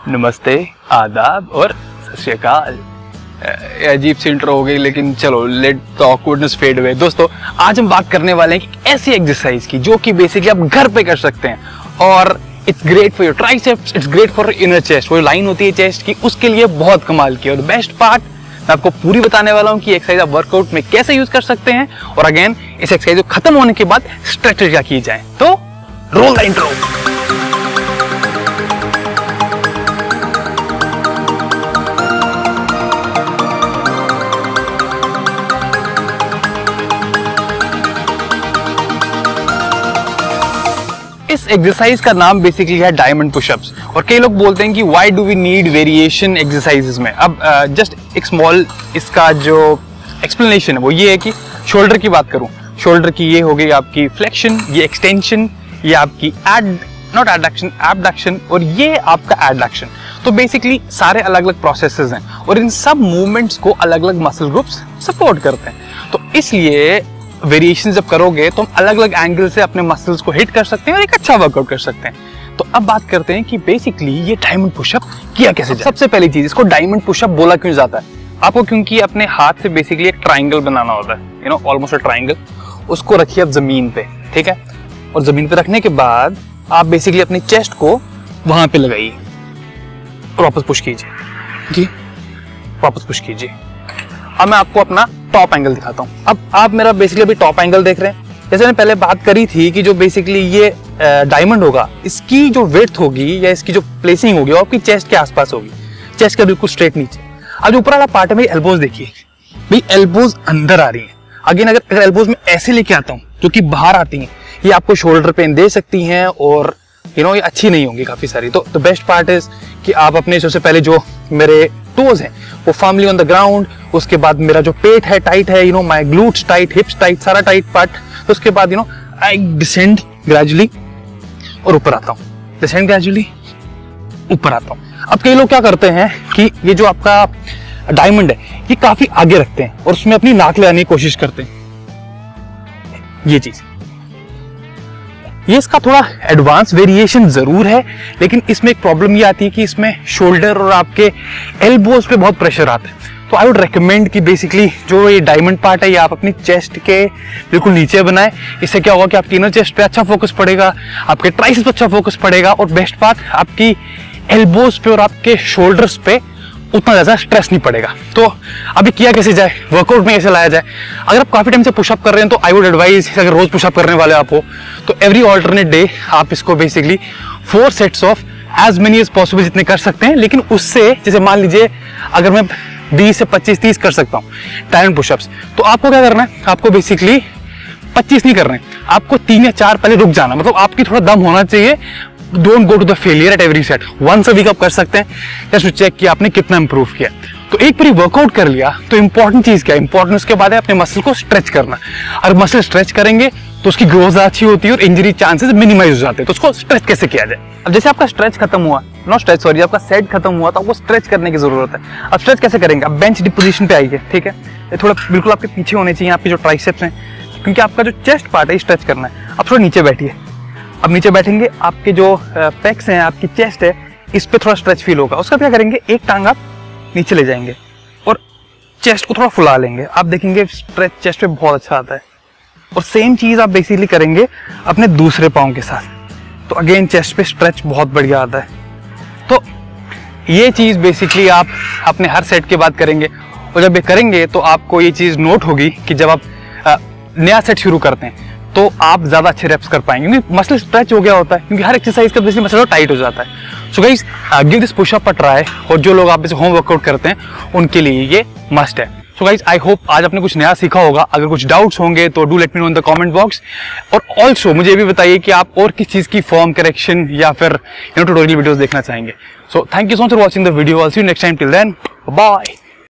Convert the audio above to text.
नमस्ते, आदाब और सत श्री अकाल। अजीब सी इंट्रो हो गई, लेकिन चलो let the awkwardness fade away. दोस्तों, आज हम बात करने वाले हैं कि ऐसी एक्सरसाइज की जो कि बेसिकली आप घर पे कर सकते हैं और it's great for your triceps, it's great for inner chest. वो लाइन होती है चेस्ट की, उसके लिए बहुत कमाल की। और बेस्ट पार्ट मैं आपको पूरी बताने वाला हूँ कि एक्सरसाइज आप वर्कआउट में कैसे यूज कर सकते हैं और अगेन इस एक्सरसाइज को खत्म होने के बाद स्ट्रेचेज क्या की जाए। तो रोल द इंट्रो। इस एक्सरसाइज का नाम बेसिकली है डायमंड पुशअप्स। और कई लोग बोलते हैं कि why do we need variation exercises में। अब जस्ट एक स्मॉल इसका जो एक्सप्लेनेशन है वो ये है कि शोल्डर की बात करूं, शोल्डर की ये हो गई आपकी फ्लेक्शन, ये एक्सटेंशन, ये आपकी नॉट एडक्शन, एबडक्शन और ये आपका एडक्शन। तो बेसिकली सारे अलग अलग प्रोसेसेस हैं और इन सब मूवमेंट्स को अलग अलग मसल ग्रुप्स सपोर्ट करते हैं। तो इसलिए वेरिएशन जब करोगे तो हम अलग अलग एंगल से अपने मसल्स को हिट कर सकते हैं और एक अच्छा वर्कआउट कर सकते हैं। तो अब बात करते हैं कि बेसिकली ये डायमंड पुशअप किया कैसे जाए। सबसे पहली चीज, इसको डायमंड पुशअप बोला क्यों जाता है आपको? क्योंकि अपने हाथ से बेसिकली एक ट्राइंगल बनाना होता है, you know, almost a triangle. उसको रखिए आप जमीन पे, ठीक है? और जमीन पे रखने के बाद आप बेसिकली अपनी चेस्ट को वहां पे लगाइए और वापस पुश कीजिए, ठीक, वापस पुश कीजिए। अब मैं आपको अपना टॉप एंगल दिखाता हूँ। अब आप मेरा बेसिकली अभी टॉप एंगल देख रहे हैं। जैसे मैंने पहले बात करी थी कि जो बेसिकली ये डायमंड होगा, इसकी जो विड्थ होगी या इसकी जो प्लेसिंग होगी वो आपकी चेस्ट के आसपास होगी, चेस्ट के बिल्कुल स्ट्रेट नीचे। अब जो ऊपर वाला पार्ट है मेरी एल्बोज देखिए, भाई एल्बोज अंदर आ रही है। अगेन अगर एल्बोज में ऐसे लेके आता हूँ जो कि बाहर आती हैं, ये आपको शोल्डर पेन दे सकती हैं और यू नो ये अच्छी नहीं होंगी काफी सारी। तो द बेस्ट पार्ट इज कि आप अपने सबसे पहले जो मेरे टोज हैं वो फर्मली ऑन द ग्राउंड, उसके बाद मेरा जो पेट है टाइट है, you know my glutes tight, hips tight, सारा टाइट पार्ट। तो उसके बाद you know I descend gradually और ऊपर आता हूँ, डिसेंड ग्रेजुअली ऊपर आता हूँ। अब कई लोग क्या करते हैं कि ये जो आपका डायमंड है ये काफी आगे रखते हैं और उसमें अपनी नाक लगाने की कोशिश करते हैं। ये चीज, ये इसका थोड़ा एडवांस वेरिएशन जरूर है, लेकिन इसमें एक प्रॉब्लम ये आती है कि इसमें शोल्डर और आपके एल्बोज पे बहुत प्रेशर आता है। तो आई वुड रेकमेंड कि बेसिकली जो ये डायमंड पार्ट है ये आप अपनी चेस्ट के बिल्कुल नीचे बनाएं। इससे क्या होगा कि आपकी इनर चेस्ट पे अच्छा फोकस पड़ेगा, आपके ट्राइसेप्स पे अच्छा फोकस पड़ेगा और बेस्ट पार्ट आपकी एल्बोज पे और आपके शोल्डर्स पे उतना ज्यादा स्ट्रेस नहीं पड़ेगा। तो अभी किया कैसे जाए, वर्कआउट में कैसे लाया जाए? अगर आप काफी टाइम से पुशअप कर रहे हैं तो आई वुड एडवाइज, अगर रोज पुशअप करने वाले आप हो तो एवरी ऑल्टरनेट डे आप इसको basically 4 sets of as many as possible जितने कर सकते हैं। लेकिन उससे जैसे मान लीजिए अगर मैं 20 से 25-30 कर सकता हूँ डायमंड पुशअप्स, तो आपको क्या करना है, आपको बेसिकली 25 नहीं करना है, आपको 3 या 4 पहले रुक जाना। मतलब आपकी थोड़ा दम होना चाहिए। Don't go to the failure at every set. Once a week आप कर सकते हैं जस्ट टू चेक कि आपने कितना इंप्रूव किया। तो एक बार वर्कआउट कर लिया तो इंपॉर्टेंट चीज क्या है? इंपॉर्टेंट उसके बाद है अपने मसल को स्ट्रेच करना। अगर मसल स्ट्रेच करेंगे तो उसकी ग्रोथ अच्छी होती है और इंजरी चांसेस मिनिमाइज हो जाते हैं। तो उसको स्ट्रेच कैसे किया जाए? अब जैसे आपका स्ट्रेच खत्म हुआ, नो स्ट्रेच सॉरी, आपका सेट खत्म हुआ तो आपको स्ट्रेच करने की जरूरत है। अब स्ट्रेच कैसे करेंगे? अब बेंच डिप पोजीशन पे आइए, ठीक है? ये थोड़ा बिल्कुल आपके पीछे होने चाहिए आपके जो ट्राइसेप्स हैं, क्योंकि आपका जो चेस्ट पार्ट है स्ट्रेच करना है। अब थोड़ा नीचे बैठिए। अब नीचे बैठेंगे, आपके जो पेक्स हैं, आपकी चेस्ट है, इस पे थोड़ा स्ट्रेच फील होगा। उसका क्या करेंगे, एक टांग आप नीचे ले जाएंगे और चेस्ट को थोड़ा फुला लेंगे। आप देखेंगे स्ट्रेच चेस्ट पे बहुत अच्छा आता है। और सेम चीज आप बेसिकली करेंगे अपने दूसरे पाँव के साथ, तो अगेन चेस्ट पे स्ट्रेच बहुत बढ़िया आता है। तो ये चीज बेसिकली आप अपने हर सेट के बाद करेंगे और जब ये करेंगे तो आपको ये चीज नोट होगी कि जब आप नया सेट शुरू करते हैं तो आप ज्यादा अच्छे रेप्स कर पाएंगे, क्योंकि मसल स्ट्रेच हो गया होता है, क्योंकि हर एक्सरसाइज का बेसिकली मसल टाइट हो जाता है। So guys, give this pushup a try. और जो लोग आप इसे होम वर्कआउट करते हैं उनके लिए ये मस्ट है। सो गाइस, आई होप आज आपने कुछ नया सीखा होगा। अगर कुछ डाउट्स होंगे तो do let me know in the comment box. और ऑल्सो मुझे ये भी बताइए कि आप और किस चीज की फॉर्म करेक्शन या फिर ट्यूटोरियल वीडियोस देखना चाहेंगे। So thank you so much for watching the video. I will see you next time. Till then, bye.